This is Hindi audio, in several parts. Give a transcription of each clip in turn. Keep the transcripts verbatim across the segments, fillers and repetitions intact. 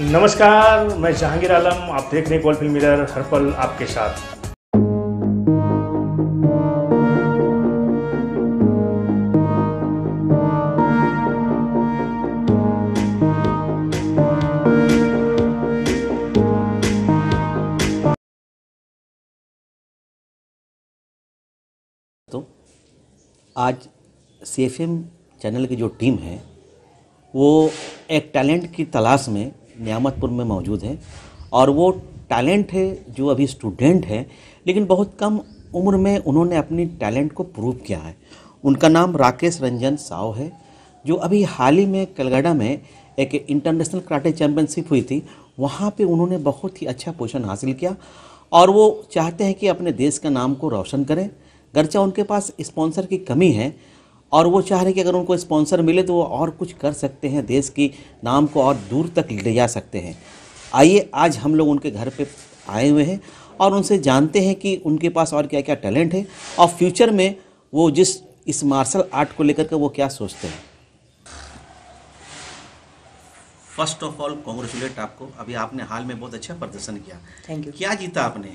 नमस्कार, मैं जहांगीर आलम। आप देख रहे हैं गोल्ड फिल्म मिरर, हर पल आपके साथ। तो आज सी एफ एम चैनल की जो टीम है वो एक टैलेंट की तलाश में नियामतपुर में मौजूद है। और वो टैलेंट है जो अभी स्टूडेंट है, लेकिन बहुत कम उम्र में उन्होंने अपनी टैलेंट को प्रूव किया है। उनका नाम राकेश रंजन साव है, जो अभी हाल ही में कलगड़ा में एक इंटरनेशनल कराटे चैम्पियनशिप हुई थी, वहाँ पे उन्होंने बहुत ही अच्छा पोजीशन हासिल किया। और वो चाहते हैं कि अपने देश का नाम को रोशन करें। गर्चा उनके पास स्पॉन्सर की कमी है और वो चाह रहे हैं कि अगर उनको स्पॉन्सर मिले तो वो और कुछ कर सकते हैं, देश की नाम को और दूर तक ले जा सकते हैं। आइए आज हम लोग उनके घर पे आए हुए हैं और उनसे जानते हैं कि उनके पास और क्या क्या टैलेंट है और फ्यूचर में वो जिस इस मार्शल आर्ट को लेकर के वो क्या सोचते हैं। फर्स्ट ऑफ ऑल कॉन्ग्रेचुलेट आपको, अभी आपने हाल में बहुत अच्छा प्रदर्शन किया। Thank you. क्या जीता आपने?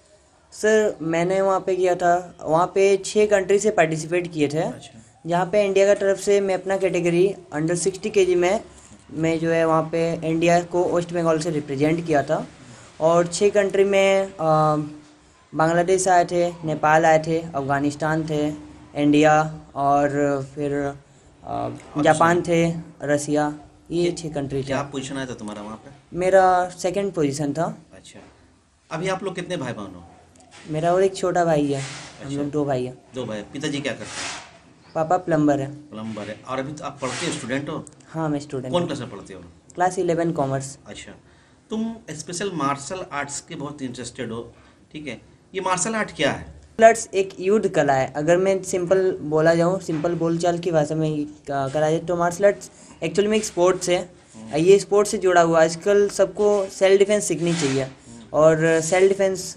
सर मैंने वहाँ पे किया था, वहाँ पे छः कंट्री से पार्टिसिपेट किए थे। अच्छा। जहाँ पे इंडिया का तरफ से मैं अपना कैटेगरी अंडर सिक्सटी केजी में मैं जो है वहाँ पे इंडिया को वेस्ट बंगाल से रिप्रेजेंट किया था। और छः कंट्री में आ, बांग्लादेश आए थे, नेपाल आए थे, अफ़गानिस्तान थे, इंडिया और फिर आ, जापान थे, रसिया, ये छः कंट्री थे। क्या पोजीशन आया था तुम्हारा वहाँ पे? मेरा सेकंड पोजीशन था। अच्छा, अभी आप लोग कितने भाई बहन हो? मेरा और एक छोटा भाई है। हम अच्छा। लोग दो भाई हैं। दो भाई। पिताजी क्या करते हैं? पापा प्लम्बर है। प्लम्बर है। और अभी तो आप पढ़ते हो, स्टूडेंट हो? हाँ मैं स्टूडेंट कौन हूँ। क्लास में पढ़ते हो? Class eleven commerce. अच्छा, तुम स्पेशल मार्शल आर्ट्स के बहुत इंटरेस्टेड हो, ठीक है। ये मार्शल आर्ट क्या है? मार्शल आर्ट्स एक युद्ध कला है। अगर मैं सिंपल बोला जाऊँ, सिंपल बोलचाल की भाषा में करा जाए तो मार्शल आर्ट्स एक्चुअली में एक स्पोर्ट्स है। ये स्पोर्ट्स से जुड़ा हुआ। आजकल सबको सेल्फ डिफेंस सीखनी चाहिए और सेल्फ डिफेंस,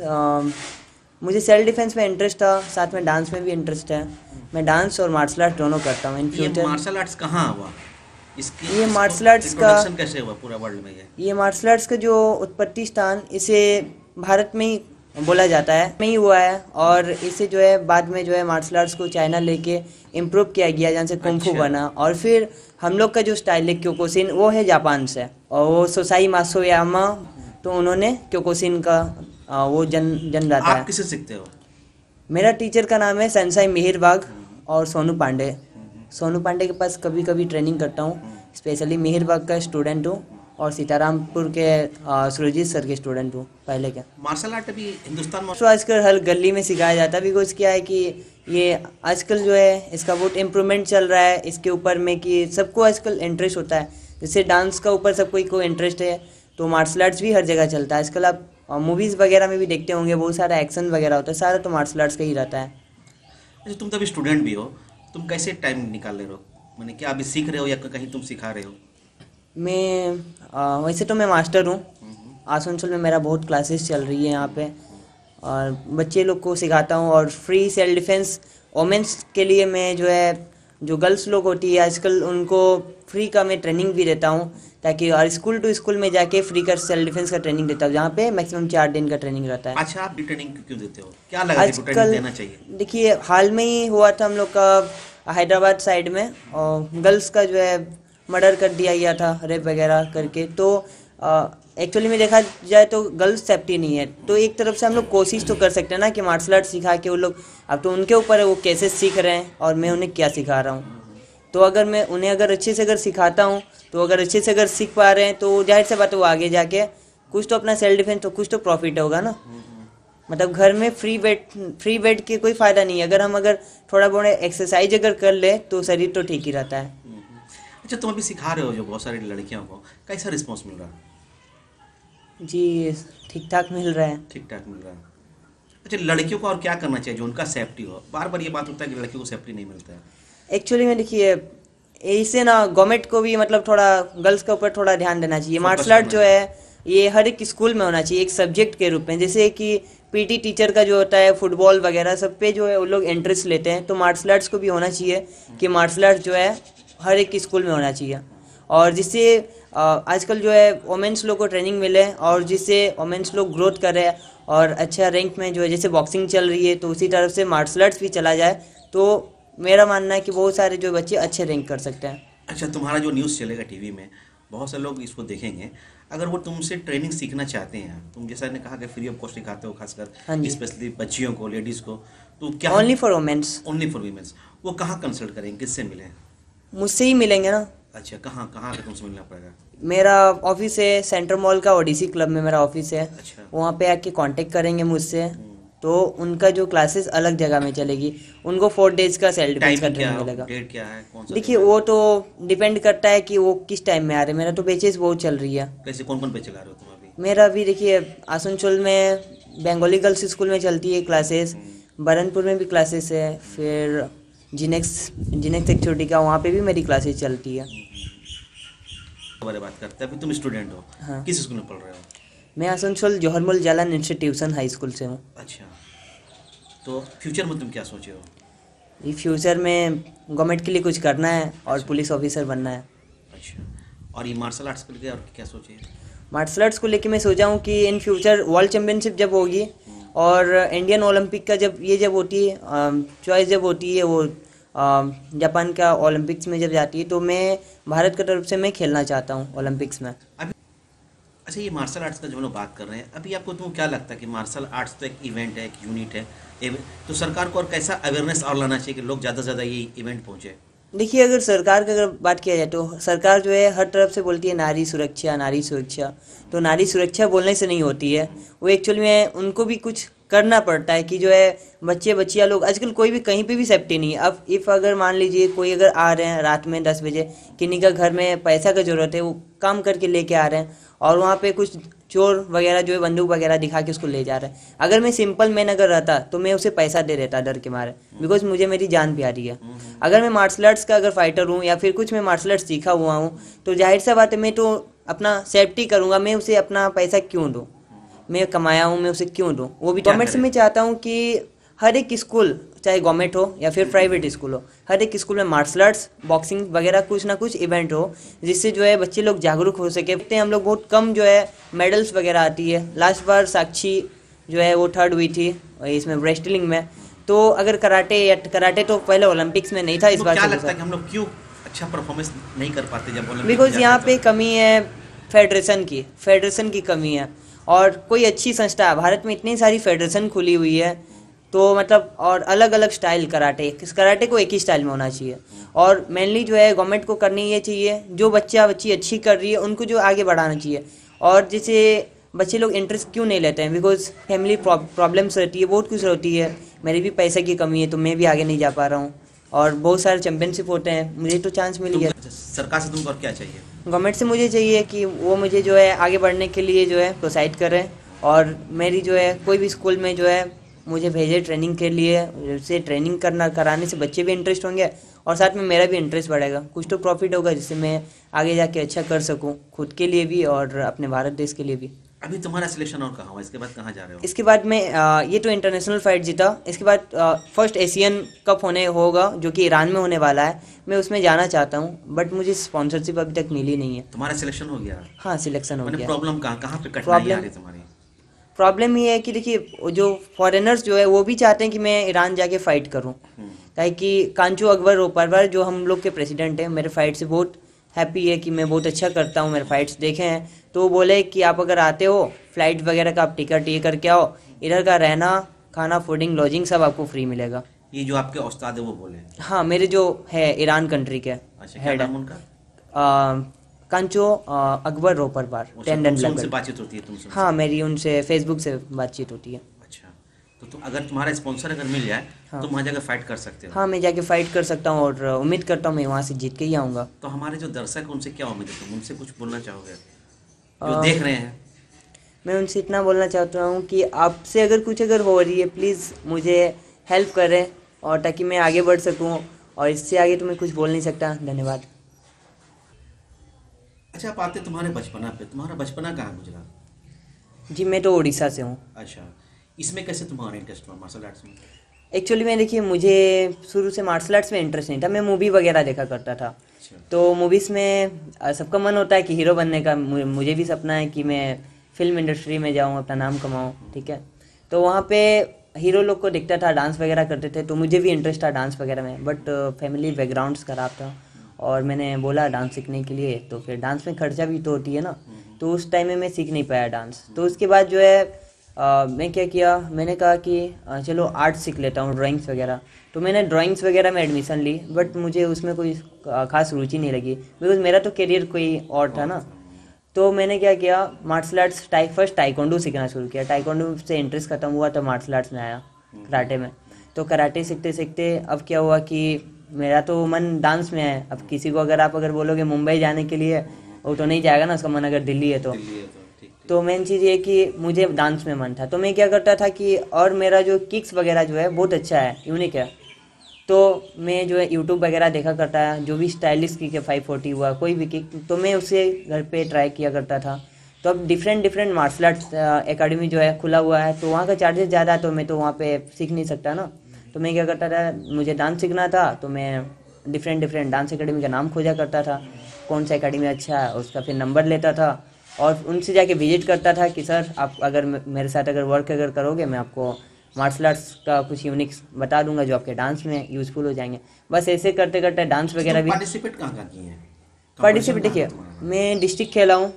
मुझे सेल्फ डिफेंस में इंटरेस्ट था, साथ में डांस में भी इंटरेस्ट है। मैं डांस और मार्शल आर्ट दोनों करता हूँ इन फ्यूचर। ये मार्शल आर्ट्स कहाँ हुआ? इसकी ये मार्शल आर्ट्स का इंट्रोडक्शन कैसे हुआ पूरा वर्ल्ड में? ये ये मार्शल आर्ट्स का जो उत्पत्ति स्थान, इसे भारत में ही बोला जाता है, में ही हुआ है। और इसे जो है बाद में जो है मार्शल आर्ट्स को चाइना लेके इम्प्रूव किया गया, जहाँ से कुंफू अच्छा। बना। और फिर हम लोग का जो स्टाइल है क्योकोशिन, वो है जापान से। और वो सोसाई मात्सुयामा, तो उन्होंने क्योकोशिन का आ, वो जन जन रहता है। आप किसे सीखते हो? मेरा टीचर का नाम है सेंसाई मिहिर बाग और सोनू पांडे। सोनू पांडे के पास कभी कभी ट्रेनिंग करता हूँ। स्पेशली मिहिर बाग का स्टूडेंट हूँ और सीतारामपुर के सुरजीत सर के स्टूडेंट हूँ पहले के। मार्शल आर्ट अभी हिंदुस्तान में तो आजकल हर गली में सिखाया जाता है। बिकॉज क्या है कि ये आजकल जो है इसका बहुत इम्प्रूवमेंट चल रहा है इसके ऊपर में, कि सबको आजकल इंटरेस्ट होता है। जैसे डांस का ऊपर सबको को इंटरेस्ट है, तो मार्शल आर्ट्स भी हर जगह चलता है। आजकल आप मूवीज़ वगैरह में भी देखते होंगे, बहुत सारा एक्शन वगैरह होता है, सारा तो मार्शल आर्ट्स का ही रहता है। अच्छा, तुम तो अभी स्टूडेंट भी हो, तुम कैसे टाइम निकाल रहे हो? मैंने क्या अभी सीख रहे हो या कहीं तुम सिखा रहे हो? मैं आ, वैसे तो मैं मास्टर हूँ। आसनसोल में मेरा बहुत क्लासेस चल रही है यहाँ पे, और बच्चे लोग को सिखाता हूँ। और फ्री सेल्फ डिफेंस वोमेंस के लिए मैं जो है, जो गर्ल्स लोग होती है आजकल, उनको फ्री का मैं ट्रेनिंग भी देता हूँ, ताकि और स्कूल टू स्कूल में जाके फ्री का सेल्फ डिफेंस का ट्रेनिंग देता हूँ, जहाँ पे मैक्सिमम चार दिन का ट्रेनिंग रहता है। अच्छा, आप भी ट्रेनिंग क्यों देते हो? क्या लगा कि ट्रेनिंग देना चाहिए? देखिए, हाल में ही हुआ था हम लोग का हैदराबाद साइड में, और गर्ल्स का जो है मर्डर कर दिया गया था, रेप वगैरह करके। तो एक्चुअली में देखा जाए तो गर्ल्स सेफ्टी नहीं है। तो एक तरफ से हम लोग कोशिश तो कर सकते हैं ना कि मार्शल आर्ट सिखा के वो लोग, अब तो उनके ऊपर है वो कैसे सीख रहे हैं और मैं उन्हें क्या सिखा रहा हूँ। तो अगर मैं उन्हें अगर अच्छे से अगर सिखाता हूँ, तो अगर अच्छे से अगर सीख पा रहे हैं, तो जाहिर सी बात है वो आगे जाके कुछ तो अपना सेल्फ डिफेंस, तो कुछ तो प्रॉफिट होगा ना। मतलब घर में फ्री बैठ फ्री बैठ के कोई फ़ायदा नहीं है। अगर हम अगर थोड़ा बहुत एक्सरसाइज अगर कर ले तो शरीर तो ठीक ही रहता है। अच्छा, तुम अभी सिखा रहे हो जो बहुत सारी लड़कियों को, कैसा रिस्पॉन्स मिल रहा है? जी ठीक ठाक मिल रहा है। ठीक ठाक मिल रहा है। अच्छा, लड़कियों को और क्या करना चाहिए जो उनका सेफ्टी हो? बार बार ये बात होता है कि लड़कियों को सेफ्टी नहीं मिलता है। एक्चुअली में देखिए, इससे ना गवर्नमेंट को भी मतलब थोड़ा गर्ल्स के ऊपर थोड़ा ध्यान देना चाहिए। मार्शल आर्ट जो है ये हर एक स्कूल में होना चाहिए एक सब्जेक्ट के रूप में। जैसे कि पीटी टीचर का जो होता है, फुटबॉल वगैरह सब पे जो है वो लोग इंटरेस्ट लेते हैं, तो मार्शल आर्ट्स को भी होना चाहिए कि मार्शल आर्ट जो है हर एक स्कूल में होना चाहिए। और जिससे अ, आजकल जो है वोमेंस लोग को ट्रेनिंग मिले और जिससे वोमेंस लोग ग्रोथ कर रहे हैं और अच्छा रैंक में जो है, जैसे बॉक्सिंग चल रही है तो उसी तरफ से मार्शल आर्ट्स भी चला जाए तो मेरा मानना है कि बहुत सारे जो बच्चे अच्छे रैंक कर सकते हैं। अच्छा, तुम्हारा जो न्यूज़ चलेगा टीवी में, बहुत से लोग इसको देखेंगे। अगर वो तुमसे ट्रेनिंग सीखना चाहते हैं, तुम जैसा ने कहा कि फ्री ऑफ कॉस्ट सिखाते हो, हाँ खासकर जी। स्पेशली बच्चियों को, लेडीज़ को, तो क्या only for womens. Only for womens, वो कहाँ कंसल्ट करेंगे, किससे मिले? मुझसे ही मिलेंगे ना। अच्छा, कहाँ कहाँ के तुमसे मिलना पड़ेगा? मेरा ऑफिस है सेंट्रल मॉल का, ओडीसी क्लब में मेरा ऑफिस है। अच्छा। वहाँ पे आके कांटेक्ट करेंगे मुझसे तो उनका जो क्लासेस अलग जगह में चलेगी, उनको फोर डेज का सेल्फ डिफेंस का टाइम क्या ट्रेनिंग है, मिलेगा। डेट क्या है, कौन सा देखिए दिन है? वो तो डिपेंड करता है कि वो किस टाइम में आ रहे हैं। मेरा तो बेचेस बहुत चल रही है। कैसे, कौन कौन पे चला रहे हो तुम अभी? मेरा अभी देखिए आसनसोल में बंगाली गर्ल्स स्कूल में चलती है क्लासेस, बरनपुर में भी क्लासेस है, फिर जिनेक्स जिनेक्स एक छोटी का, वहाँ पे भी मेरी क्लासेस चलती है। बारे बात करते हैं, अभी तुम स्टूडेंट हो, हाँ। किस स्कूल में पढ़ रहे हो? मैं Asansol Jauharmal Jalan institution high school से हूँ। अच्छा, तो फ्यूचर में तुम क्या सोचे हो? ये फ्यूचर में गवर्नमेंट के लिए कुछ करना है और पुलिस ऑफिसर बनना है। अच्छा, और ये मार्शल आर्ट्स के लिए और क्या सोचे? मार्शल आर्ट्स को लेके मैं सोचा हूँ कि इन फ्यूचर वर्ल्ड चैम्पियनशिप जब होगी और इंडियन ओलंपिक का जब ये जब होती है चॉइस जब होती है वो अ, जापान का ओलंपिक्स में जब जाती है तो मैं भारत की तरफ से मैं खेलना चाहता हूँ ओलंपिक्स में। अभी अच्छा, ये मार्शल आर्ट्स का जो हम लोग बात कर रहे हैं, अभी आपको तुम क्या लगता है कि मार्शल आर्ट्स तो एक इवेंट है, एक यूनिट है, एक, तो सरकार को और कैसा अवेयरनेस और लाना चाहिए कि लोग ज़्यादा से ज़्यादा ये इवेंट पहुँचे? देखिए अगर सरकार की अगर बात किया जाए तो सरकार जो है हर तरफ से बोलती है नारी सुरक्षा नारी सुरक्षा, तो नारी सुरक्षा बोलने से नहीं होती है। वो एक्चुअली में उनको भी कुछ करना पड़ता है कि जो है बच्चे बच्चियाँ लोग आजकल कोई भी कहीं पे भी सेफ्टी नहीं है। अब इफ़ अगर मान लीजिए कोई अगर आ रहे हैं रात में दस बजे, किन्हीं का घर में पैसा का ज़रूरत है, वो काम करके लेके आ रहे हैं और वहाँ पे कुछ चोर वगैरह जो है बंदूक वगैरह दिखा के उसको ले जा रहे हैं। अगर मैं सिंपल मैन अगर रहता तो मैं उसे पैसा दे देता डर के मारे, बिकॉज मुझे मेरी जान प्यारी है। अगर मैं मार्शल आर्ट्स का अगर फाइटर हूँ या फिर कुछ मैं मार्शल आर्ट्स सीखा हुआ हूँ तो जाहिर सा बात है मैं तो अपना सेफ्टी करूँगा। मैं उसे अपना पैसा क्यों दूँ, मैं कमाया हूँ मैं उसे क्यों दूँ। वो भी गवर्नमेंट से मैं चाहता हूँ कि हर एक स्कूल, चाहे गवर्नमेंट हो या फिर प्राइवेट स्कूल हो, हर एक स्कूल में मार्शल आर्ट्स बॉक्सिंग वगैरह कुछ ना कुछ इवेंट हो जिससे जो है बच्चे लोग जागरूक हो सके। हम लोग बहुत कम जो है मेडल्स वगैरह आती है। लास्ट बार साक्षी जो है वो थर्ड हुई थी इसमें रेस्टलिंग में। तो अगर कराटे या कराटे तो पहले ओलंपिक्स में नहीं था, इस बार क्या लगता है कि हम लोग क्यों अच्छा परफॉर्मेंस नहीं कर पाते जब ओलंपिक? बिकॉज यहाँ पे कमी है फेडरेशन की फेडरेशन की कमी है और कोई अच्छी संस्था है। भारत में इतनी सारी फेडरेशन खुली हुई है तो मतलब और अलग अलग स्टाइल कराटे कराटे को एक ही स्टाइल में होना चाहिए और मेनली जो है गवर्नमेंट को करनी ये चाहिए जो बच्चा बच्ची अच्छी कर रही है उनको जो आगे बढ़ाना चाहिए। और जैसे बच्चे लोग इंटरेस्ट क्यों नहीं लेते हैं, बिकॉज फैमिली प्रॉब्लम्स रहती है, बहुत कुछ रहती है। मेरी भी पैसे की कमी है तो मैं भी आगे नहीं जा पा रहा हूँ और बहुत सारे चैंपियनशिप होते हैं, मुझे तो चांस मिल गया। सरकार से तुमको और क्या चाहिए? गवर्नमेंट से मुझे चाहिए कि वो मुझे जो है आगे बढ़ने के लिए जो है प्रोत्साहित करें और मेरी जो है कोई भी स्कूल में जो है मुझे भेजे ट्रेनिंग के लिए। उससे ट्रेनिंग करना कराने से बच्चे भी इंटरेस्ट होंगे और साथ में मेरा भी इंटरेस्ट बढ़ेगा, कुछ तो प्रॉफिट होगा जिससे मैं आगे जाके अच्छा कर सकूं खुद के लिए भी और अपने भारत देश के लिए भी। अभी तुम्हारा सिलेक्शन और कहाँ हुआ, इसके बाद कहाँ जा रहे हो? इसके बाद मैं आ, ये तो इंटरनेशनल फाइट जीता, इसके बाद फर्स्ट एशियन कप होने होगा जो कि ईरान में होने वाला है, मैं उसमें जाना चाहता हूँ बट मुझे स्पॉन्सरशिप अभी तक मिली नहीं है। तुम्हारा सिलेक्शन हो गया? हाँ सिलेक्शन हो गया। प्रॉब्लम कहाँ कहाँ पे कठिनाई आ रही है तुम्हारी? प्रॉब्लम ये है कि देखिए जो फॉरेनर्स जो है वो भी चाहते हैं कि मैं ईरान जाके फाइट करूं, काहे कि कांचू अकबर परवर जो हम लोग के प्रेसिडेंट हैं मेरे फाइट से बहुत हैप्पी है कि मैं बहुत अच्छा करता हूं, मेरे फाइट्स देखे हैं। तो वो बोले कि आप अगर आते हो फ्लाइट वगैरह का आप टिकट ये करके आओ, इधर का रहना खाना फूडिंग लॉजिंग सब आपको फ्री मिलेगा। ये जो आपके उस्ताद है वो बोले? हाँ मेरे जो है ईरान कंट्री के हेड है उनका कांचो अकबर रोपर बार टेंडन उनसे बातचीत होती है तुमसे? हाँ मेरी उनसे फेसबुक से बातचीत होती है। अच्छा, तो तुम अगर तुम्हारा स्पॉन्सर अगर मिल जाए हाँ। तो वहाँ जाकर फाइट कर सकते हो? हाँ मैं जाके फाइट कर सकता हूँ और उम्मीद करता हूँ मैं वहाँ से जीत के ही आऊँगा। तो हमारे जो दर्शक हैं उनसे क्या उम्मीद है, तुम उनसे कुछ बोलना चाहोगे जो देख रहे हैं? मैं उनसे इतना बोलना चाहता हूँ कि आपसे अगर कुछ अगर हो रही है प्लीज़ मुझे हेल्प करें और ताकि मैं आगे बढ़ सकूँ और इससे आगे तो मैं कुछ बोल नहीं सकता। धन्यवाद। अच्छा, आप आते तुम्हारे बचपना पे, तुम्हारा बचपना कहाँ गुजरा? जी मैं तो उड़ीसा से हूँ। अच्छा, इसमें कैसे तुम्हारा इंटरेस्ट हुआ मार्शल आर्ट्स में? एक्चुअली में देखिए मुझे शुरू से मार्शल आर्ट्स में इंटरेस्ट नहीं था, मैं मूवी वगैरह देखा करता था। तो मूवीज़ में अ, सबका मन होता है कि हीरो बनने का, मु- मुझे भी सपना है कि मैं फिल्म इंडस्ट्री में जाऊँ, अपना नाम कमाऊँ, ठीक है। तो वहाँ पे हीरो लोग को दिखता था, डांस वगैरह करते थे, तो मुझे भी इंटरेस्ट था डांस वगैरह में, बट फैमिली बैकग्राउंड्स ख़राब था और मैंने बोला डांस सीखने के लिए, तो फिर डांस में खर्चा भी तो होती है ना, तो उस टाइम में मैं सीख नहीं पाया डांस। तो उसके बाद जो है अ, मैं क्या किया, मैंने कहा कि अ, चलो आर्ट सीख लेता हूँ, ड्राइंग्स वगैरह। तो मैंने ड्राइंग्स वगैरह में एडमिशन ली, बट मुझे उसमें कोई अ, खास रुचि नहीं लगी, बिकॉज मेरा तो करियर कोई और था ना। तो मैंने क्या किया, मार्शल आर्ट्स टाइ फर्स्ट टाइकोंडो सीखना शुरू किया। टाइकोंडो से इंटरेस्ट खत्म हुआ तो मार्शल आर्ट्स में आया, कराटे में। तो कराटे सीखते सीखते अब क्या हुआ कि मेरा तो मन डांस में है। अब किसी को अगर आप अगर बोलोगे मुंबई जाने के लिए, वो तो नहीं जाएगा ना, उसका मन अगर दिल्ली है तो। तो मेन चीज़ ये कि मुझे डांस में मन था, तो मैं क्या करता था कि, और मेरा जो किक्स वगैरह जो है बहुत अच्छा है, यूनिक है। तो मैं जो है यूट्यूब वगैरह देखा करता है, जो भी स्टाइलिश किक है, फाइव फोर्टी हुआ, कोई भी किक, तो मैं उसे घर पे ट्राई किया करता था। तो अब different different martial arts academy जो है खुला हुआ है, तो वहाँ का चार्जेस ज़्यादा है, तो मैं तो वहाँ पे सीख नहीं सकता ना। तो मैं क्या करता था, मुझे डांस सीखना था, तो मैं डिफरेंट डिफरेंट डांस एकेडमी का नाम खोजा करता था, कौन सा एकेडमी अच्छा है, उसका फिर नंबर लेता था और उनसे जाके विजिट करता था कि सर आप अगर मे- मेरे साथ अगर वर्क अगर करोगे, मैं आपको मार्शल आर्ट्स का कुछ यूनिक बता दूंगा जो आपके डांस में यूज़फुल हो जाएंगे। बस ऐसे करते करते डांस वगैरह भी पार्टिसिपेट कहाँ कहाँ किए हैं? पार्टिसिपेट। देखिए मैं डिस्ट्रिक्ट खेला हूँ,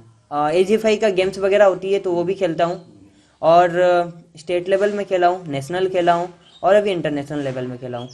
ए जी एफ आई का गेम्स वगैरह होती है तो वो भी खेलता हूँ, और स्टेट लेवल में खेला हूँ, नेशनल खेला हूँ, और अभी इंटरनेशनल लेवल में खेला हूँ।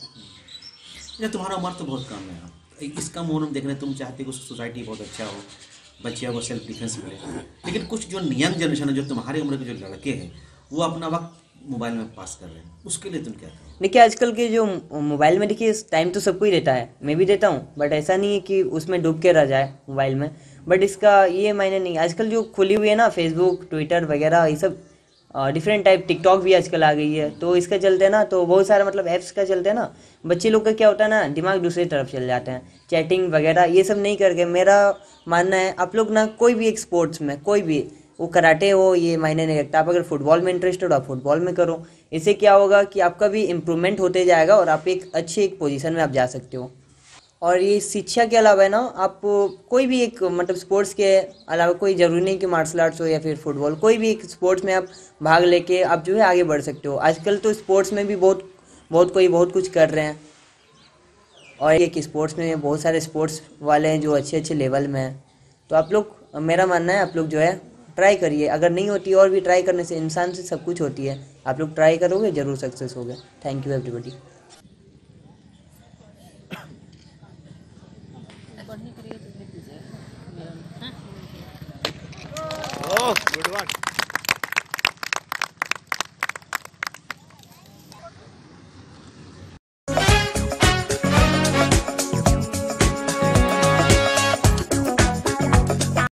ये तुम्हारा उम्र तो बहुत कम है, इसका उम्र हम देख रहे हैं, तुम चाहते हो कि सोसाइटी बहुत अच्छा हो, बच्चियों को सेल्फ डिफेंस मिले, लेकिन कुछ जो यंग जनरेशन है, जो तुम्हारी उम्र के जो लड़के हैं, वो अपना वक्त मोबाइल में पास कर रहे हैं, उसके लिए तुम क्या कहो? देखिए आजकल के जो मोबाइल में, देखिए टाइम तो सबको ही देता है, मैं भी देता हूँ, बट ऐसा नहीं है कि उसमें डूब के रह जाए मोबाइल में। बट इसका ये मायने नहीं, आजकल जो खुली हुई है ना फेसबुक ट्विटर वगैरह, ये सब डिफरेंट टाइप, टिकटॉक भी आजकल आ गई है, तो इसका चलते ना, तो बहुत सारा मतलब ऐप्स का चलते हैं ना, बच्चे लोग का क्या होता है ना, दिमाग दूसरी तरफ चल जाते हैं, चैटिंग वगैरह ये सब नहीं करके। मेरा मानना है आप लोग ना कोई भी एक स्पोर्ट्स में, कोई भी, वो कराटे हो, ये मायने नहीं रखता, आप अगर फुटबॉल में इंटरेस्टेड हो आप फुटबॉल में करो। इससे क्या होगा कि आपका भी इम्प्रूवमेंट होते जाएगा और आप एक अच्छी एक पोजीशन में आप जा सकते हो। और ये शिक्षा के अलावा है ना, आप कोई भी एक मतलब स्पोर्ट्स के अलावा, कोई ज़रूरी नहीं कि मार्शल आर्ट्स हो या फिर फुटबॉल, कोई भी एक स्पोर्ट्स में आप भाग लेके आप जो है आगे बढ़ सकते हो। आजकल तो स्पोर्ट्स में भी बहुत बहुत कोई बहुत कुछ कर रहे हैं, और ये कि स्पोर्ट्स में बहुत सारे स्पोर्ट्स वाले हैं जो अच्छे अच्छे लेवल में हैं। तो आप लोग, मेरा मानना है आप लोग जो है ट्राई करिए, अगर नहीं होती और भी ट्राई करने से इंसान से सब कुछ होती है, आप लोग ट्राई करोगे ज़रूर सक्सेस होगे। Thank you everybody.